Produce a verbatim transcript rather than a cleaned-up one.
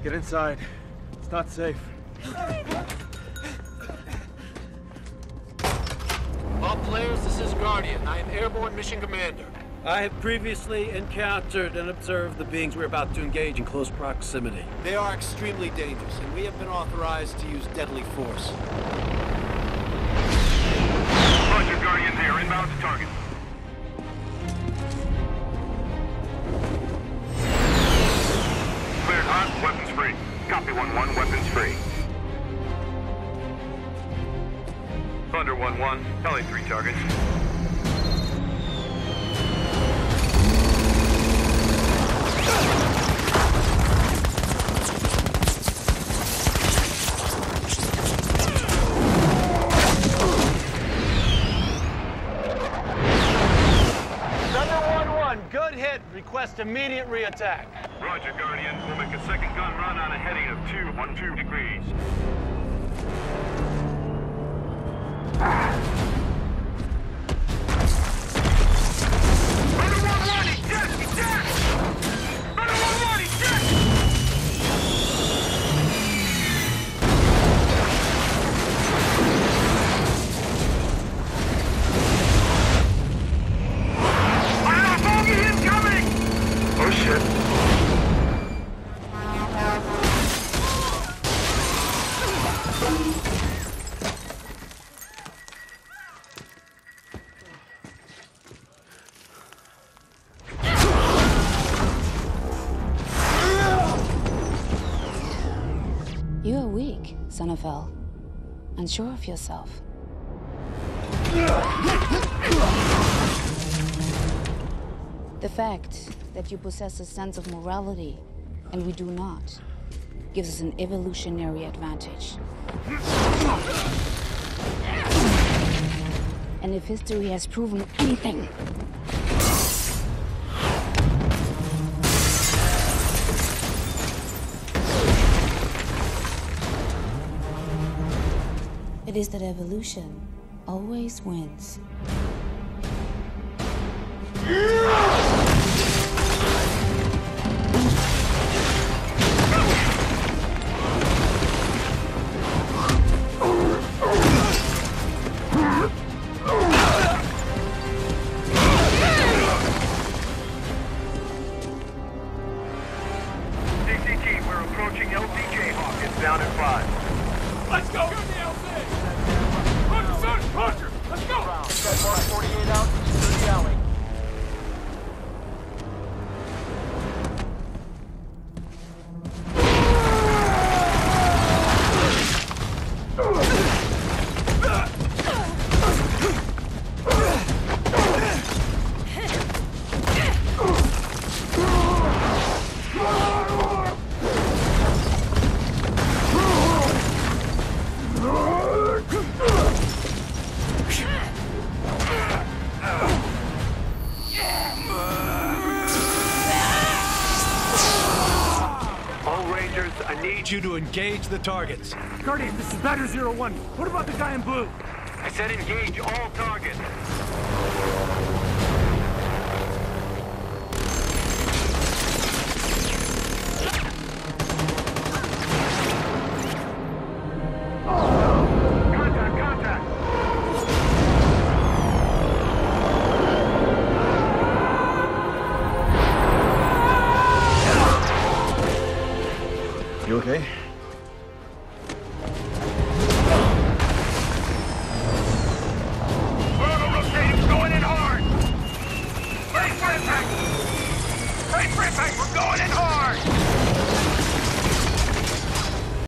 Get inside. It's not safe. All players, this is Guardian. I am Airborne Mission Commander. I have previously encountered and observed the beings we're about to engage in close proximity. They are extremely dangerous, and we have been authorized to use deadly force. Roger, Guardians here. Inbound to target. Cleared hot. Weapons free. Copy one one. Weapons free. Thunder one one. Heli three targets. Good hit. Request immediate re-attack. Roger, Guardian. We'll make a second gun run on a heading of two one two degrees. Runner one one, he's dead! He's dead! Runner one one, he's dead! Oh shit. You are weak, son of El. Unsure of yourself. The fact that you possess a sense of morality, and we do not, gives us an evolutionary advantage. And if history has proven anything, it is that evolution always wins. D C T, we're approaching L C J Hawk. It's down in five. Let's go! Shoot the L C! Roger, son! Roger! Let's go! Got Mark forty-eight out, east of the alley. I need you to engage the targets. Guardian, this is Batter Zero One. What about the guy in blue? I said engage all targets. Contact, contact. You okay? Going in hard! Brace for impact! Brace for impact! We're going in hard!